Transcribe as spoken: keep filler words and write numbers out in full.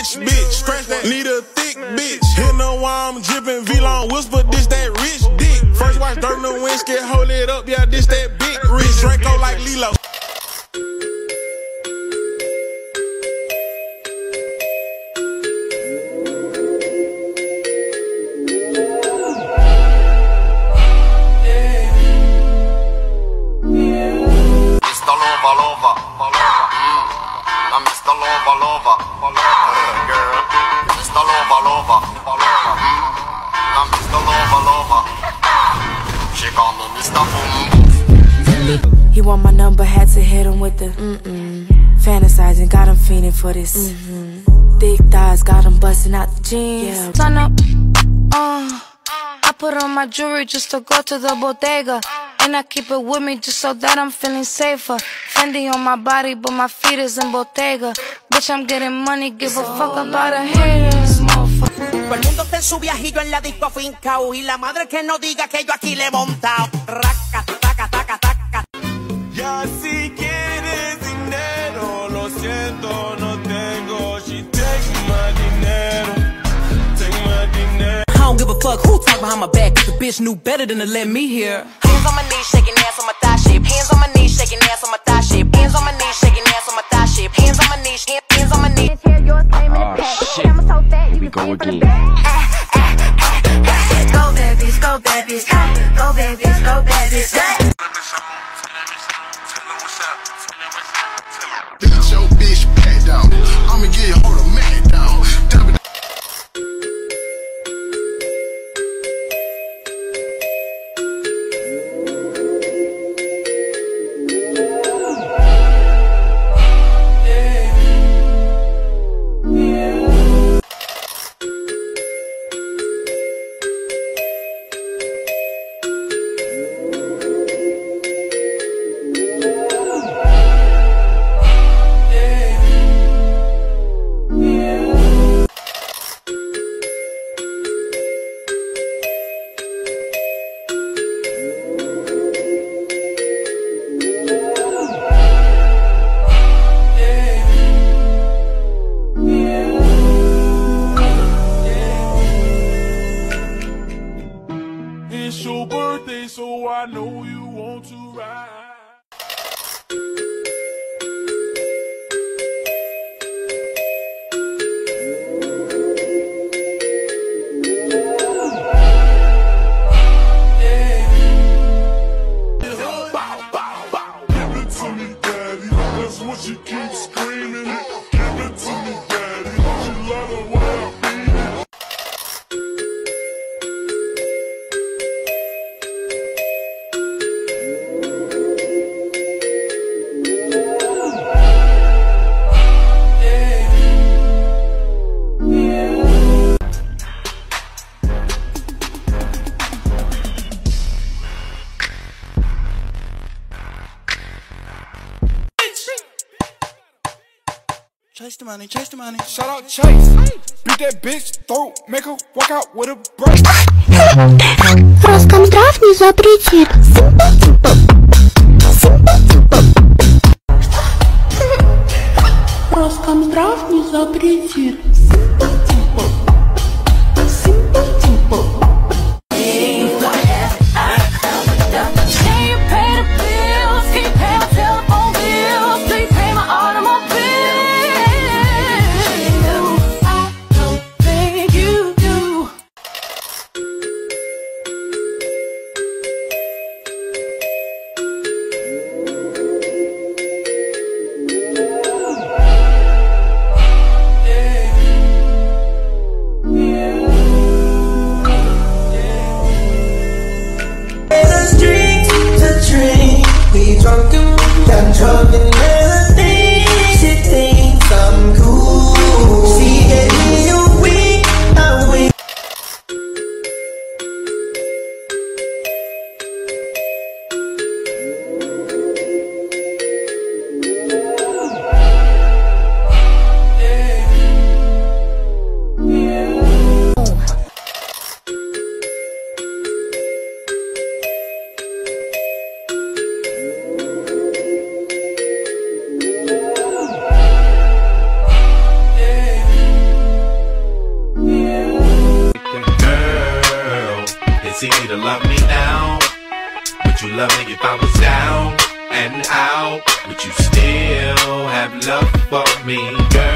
rich bitch. Scratch that. Need a thick bitch. Hit know why I'm dripping. V-Long whisper, this that rich dick. First watch dirt in the windscreen, hold it up, yeah, this that big rich. Draco like Lilo. He want my number, had to hit him with the mm-mm. Fantasizing, got him fiending for this mm-hmm. Thick thighs, got him busting out the jeans. Yeah. Turn up, uh, I put on my jewelry just to go to the bodega, and I keep it with me just so that I'm feeling safer. Fendi on my body, but my feet is in Bottega. Bitch, I'm getting money, give a fuck about a haters, motherfucker. Todo el mundo está en su viajillo en la disco fincao, y la madre que no diga que yo aquí le he montado. Raca, taca, taca, taca. Ya si quieres dinero, lo siento, no tengo. She take my dinero, take my dinero. I don't give a fuck who talk behind my back, if the bitch knew better than to let me hear. Hands on my knees, shaking ass on my thigh shape. Hands on my knees, shaking ass on my thigh shape. Hands on my knees, shaking ass on my thigh shape. Hands on my knees, hands on my knees. Oh shit, here we go again. Go babies, go babies, go babies, go babies. Get your bitch back down. I'ma get hold of man down. It's your birthday, so I know you want to ride. Give it to me, daddy. That's what she keeps screaming. Give it to me, daddy. She love the way I beat it. Chase the money, chase the money. Shout out Chase. Beat that bitch throat, make her walk out with a break. Роскомздрав не запретит. Роскомздрав не запретит. It's easy to love me now. Would you love me if I was down and out? Would you still have love for me, girl?